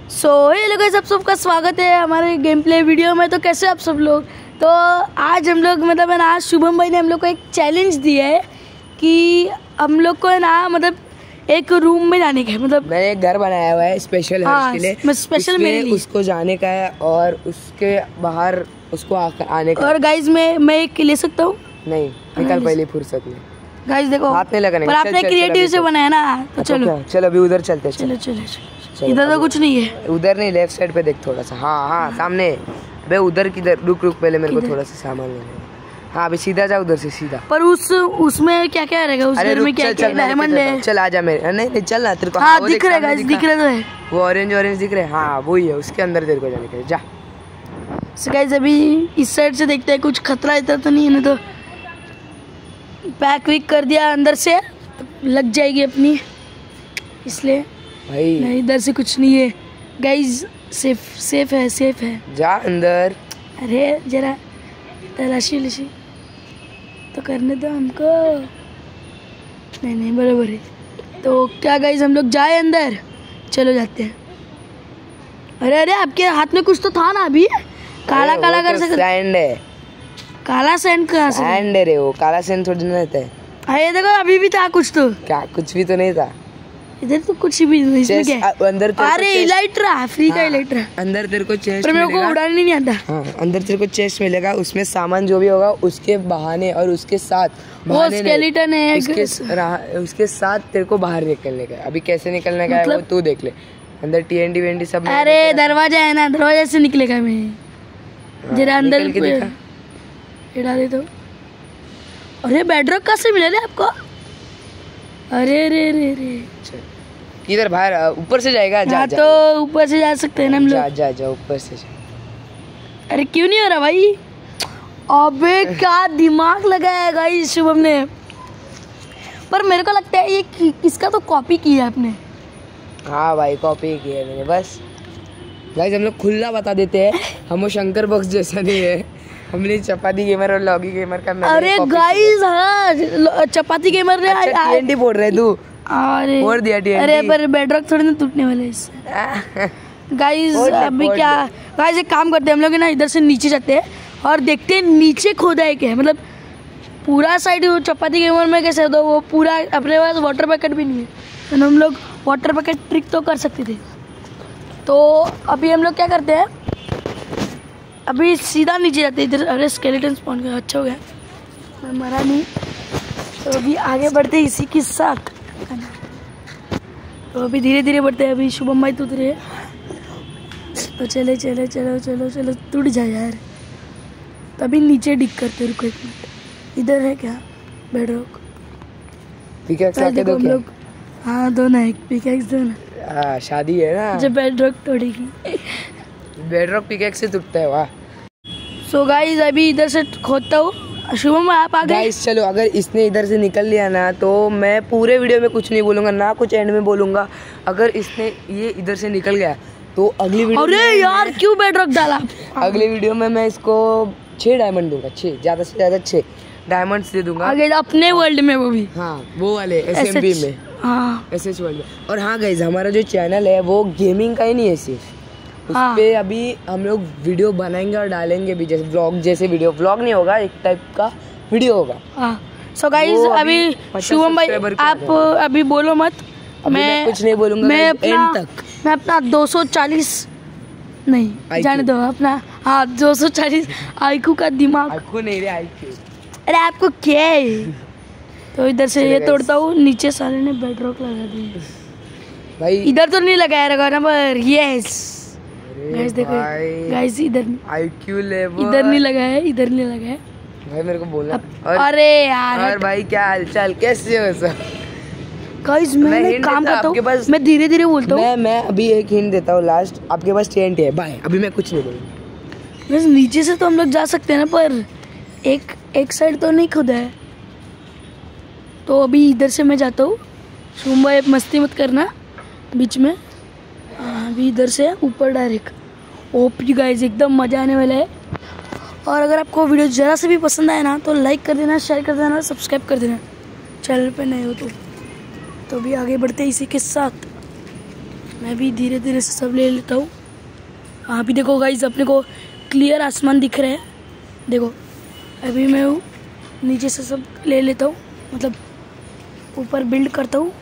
Hello guys, आप सबका स्वागत है हमारे गेम प्ले वीडियो में। तो कैसे आप सब लोग। तो आज हम लोग मतलब है ना, शुभम भाई ने हम लोग को एक चैलेंज दिया है कि हम लोग को है ना मतलब एक रूम में जाने का है। मतलब मैंने एक घर बनाया हुआ है स्पेशल के लिए, स्पेशल मेरे लिए उसको जाने का है और उसके बाहर उसको आने का। और गाइस मैं एक ले सकता हूँ? नहीं, निकल पहले फुर्सत में। गाइस देखो, हाथ नहीं लगाने, पर आपने क्रिएटिव से बनाया ना, तो चलो चलो अभी उधर चलते हैं। चलो चलो चलो, इधर तो कुछ नहीं है। उधर नहीं, लेफ्ट साइड पे देख थोड़ा सा। हाँ सामने। अबे उधर किधर, रुक पहले मेरे को थोड़ा सा सामान लेना। हाँ अभी सीधा जा, उधर से सीधा। पर उसमें क्या क्या रहेगा? उस घर में क्या क्या डायमंड है? चल आजा मेरे। नहीं चल ना, तेरे को हाँ दिख रहा है, दिख रहा है वो ऑरेंज दिख रहे हैं। हाँ वही है, उसके अंदर तेरे को जाने का। जा गाइस अभी इस साइड से देखते हैं, कुछ खतरा इतना तो नहीं है ना। तो पैक विक कर दिया अंदर से, लग जाएगी अपनी, इसलिए भाई नहीं, इधर से कुछ नहीं है गाइस। सेफ है। जा अंदर। अरे जरा तलाशी तो करने दो हमको। नहीं बराबर है। तो क्या गाइस, हम लोग जाए अंदर? चलो जाते हैं। अरे आपके हाथ में कुछ तो था ना अभी, काला कर सकते। सैंड है। काला सैंड कहाँ से? सैंड है रे, वो काला सैंड थोड़ी ना रहता है। अरे देखो अभी भी था कुछ तो। क्या? कुछ भी तो नहीं था इधर तो, कुछ भी नहीं। इसमें क्या है? अंदर अरे इलाइट्रा, फ्री का इलाइट्रा। अंदर तेरे को चेस्ट मिलेगा, मेरे को उड़ाने नहीं आता। हाँ अंदर तेरे को चेस्ट मिलेगा, उसमें सामान जो भी होगा उसके बहाने और उसके साथ वो स्केलेटन है, उसके साथ तेरे को बाहर निकलने का। अभी कैसे निकलने का है वो तू देख ले। अंदर TNT वेंटी सब। अरे दरवाजा है ना, दरवाजा से निकलेगा। मैं जरा अंदर दे दो। अरे बेडरॉक कहाँ से मिला आपको? अरे किधर? बाहर ऊपर से जाएगा? जा तो ऊपर से जा सकते हैं ना हम लोग। जा ऊपर से जा। अरे क्यों नहीं हो रहा भाई? अबे क्या दिमाग लगाया गाइस शुभम ने। पर मेरे को लगता है ये किसका तो कॉपी किया आपने। हाँ भाई कॉपी की है मैंने। बस गाइस हम लोग खुला बता देते हैं, हम वो शंकर बॉक्स जैसा नहीं है। हमने चपाती गेमर और लॉगी गेमर का। अरे गाइस हाँ, चपाती गेमर ने TNT बोल रहे तू। अरे बोल दिया TNT। अरे पर बेडरॉक थोड़ी ना टूटने वाले इससे। गाइस अभी क्या गाइस, एक काम करते हैं हम लोग ना, इधर से नीचे जाते हैं और देखते हैं नीचे खोदा है क्या। मतलब पूरा साइड चपाती गेमर में कैसे, तो वो पूरा अपने पास वाटर पैकेट भी नहीं है, तो हम लोग वाटर पैकेट ट्रिक तो कर सकते थे। तो अभी हम लोग क्या करते हैं, अभी सीधा नीचे जाते हैं इधर। अरे स्केलेटन स्पॉन गया, अच्छा हो गया मैं मरा नहीं। तो अभी आगे बढ़ते हैं इसी के साथ। तो अभी धीरे धीरे बढ़ते हैं। अभी शुभम भाई तो उतरे, तो चलो टूट जाए यार। तभी नीचे डिग करते। रुको एक मिनट, इधर है क्या बेडरॉक? पिकैक्स आके दो क्या? हाँ दो ना, एक पिकैक्स दो ना। शादी है ना, जब बेडरॉक तोड़ेगी। बेडरॉक पिकैक्स से टूटता है। वाह। सो गाइस अभी इधर से खोदता हूँ। शुभम आप आ गए। गाइस चलो, अगर इसने इधर से निकल लिया ना तो मैं पूरे वीडियो में कुछ नहीं बोलूंगा ना, कुछ एंड में बोलूंगा। अगर इसने ये इधर से निकल गया तो अगली वीडियो। अरे यार क्यों बेडरॉक डाला? अगली वीडियो में मैं इसको 6 डायमंड दूंगा। 6 ज्यादा से ज्यादा 6 डायमंड्स दे दूंगा। आगे अपने वर्ल्ड में, वो भी हाँ वो वाले SMB में। हाँ SS वर्ल्ड में। और हाँ गाइस, हमारा जो चैनल है वो गेमिंग का ही नहीं है सिर्फ, उस पे अभी हम लोग वीडियो बनाएंगे और डालेंगे भी, जैसे व्लॉग जैसे वीडियो। व्लॉग नहीं होगा, एक टाइप का वीडियो होगा। सो गाइस अभी शुभम भाई आप अभी बोलो मत, मैं कुछ नहीं बोलूंगा। मैं अपना 240 नहीं जाने दो अपना। हाँ 240 IQ का दिमाग। IQ नहीं रे, IQ। अरे आपको क्या है? तो इधर से ये तोड़ता हूँ। नीचे साले ने बेडरॉक लगा दिया भाई। इधर तो नहीं लगाया नंबर। यस गाइस देखो गाइस, इधर IQ लेवल इधर नहीं लगाया, इधर नहीं लगाया भाई। मेरे को बोलना। अरे यार। और भाई क्या हालचाल, कैसे हो सब? गाइस मैं काम करता हूँ, मैं धीरे धीरे बोलता हूँ। मैं अभी एक हिंट देता हूँ लास्ट। आपके पास TNT है बाय। अभी मैं कुछ नहीं बोलूँगा। बस नीचे से तो हम लोग जा सकते हैं ना, पर एक साइड तो नहीं खुदा है। तो अभी इधर से मैं जाता हूँ। शुभम भाई मस्ती मत करना बीच में। अभी इधर से ऊपर डायरेक्ट। ओपी गाइस एकदम मजा आने वाला है। और अगर आपको वीडियो ज़रा से भी पसंद आए ना तो लाइक कर देना, शेयर कर देना, सब्सक्राइब कर देना चैनल पे नए हो तो। अभी आगे बढ़ते हैं इसी के साथ। मैं भी धीरे धीरे से सब ले लेता हूँ। अभी देखो गाइस, अपने को क्लियर आसमान दिख रहा है। देखो अभी मैं नीचे से सब ले लेता हूँ, मतलब ऊपर बिल्ड करता हूँ।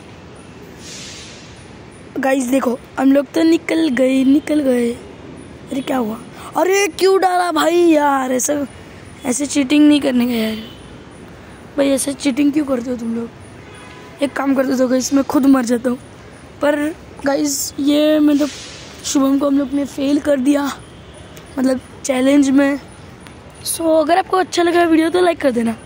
गाइस देखो हम लोग तो निकल गए। अरे क्या हुआ? अरे क्यों डाला भाई यार? ऐसे चीटिंग नहीं करने का यार भाई। ऐसे चीटिंग क्यों करते हो तुम लोग? एक काम करते हो गाइस, मैं खुद मर जाता हूँ। पर गाइस ये मतलब शुभम को हम लोग ने फेल कर दिया, मतलब चैलेंज में। सो अगर आपको अच्छा लगा वीडियो तो लाइक कर देना।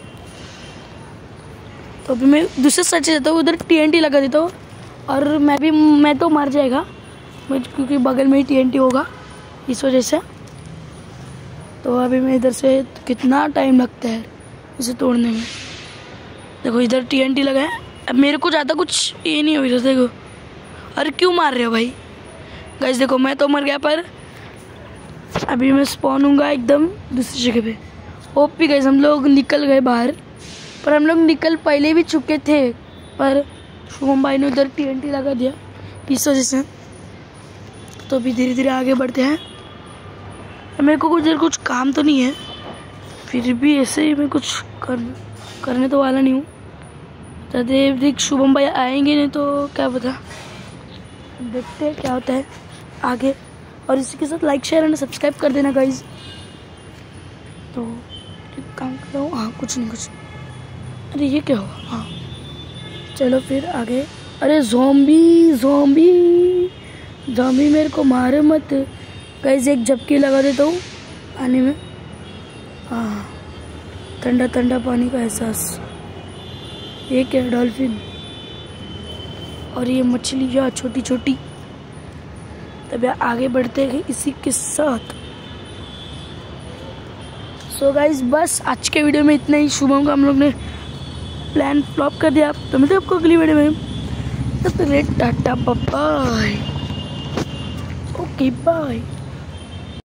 तो अभी मैं दूसरे साइड से जाता हूँ, उधर TNT लगा देता हूँ और मैं तो मर जाएगा क्योंकि बगल में ही TNT होगा इस वजह से। तो अभी मैं इधर से कितना टाइम लगता है इसे तोड़ने में। देखो इधर TNT लगा है। अब मेरे को ज़्यादा कुछ ये नहीं हो रहा। देखो अरे क्यों मार रहे हो भाई? गाइस देखो मैं तो मर गया, पर अभी मैं स्पॉन हूँगा एकदम दूसरी जगह पे। ओपी गाइस, हम लोग निकल गए बाहर, पर हम लोग निकल पहले भी चुके थे, पर शुभम भाई ने उधर TNT लगा दिया इस वजह से। तो अभी धीरे धीरे आगे बढ़ते हैं। मेरे को कुछ काम तो नहीं है, फिर भी ऐसे ही मैं कुछ करने तो वाला नहीं हूँ। देख शुभम भाई आएंगे नहीं तो क्या पता, देखते हैं क्या होता है आगे। और इसी के साथ लाइक शेयर एंड सब्सक्राइब कर देना गाइज। तो एक काम कर रहा हूँ। हाँ कुछ नहीं। अरे ये क्या हुआ? हाँ चलो फिर आगे। अरे ज़ॉम्बी मेरे को मारे मत गाइज। एक झपकी लगा देता हूँ पानी में। हाँ ठंडा पानी का एहसास। ये क्या है? डॉल्फिन। और ये मछलियाँ छोटी छोटी। तब आगे बढ़ते हैं इसी के साथ। सो गाइज बस आज के वीडियो में इतना ही। शुभम का हम लोग ने प्लान फ्लॉप कर दिया। तो मिलते हैं आपको अगली वीडियो में। तब तक टाटा बाय। Okay bye.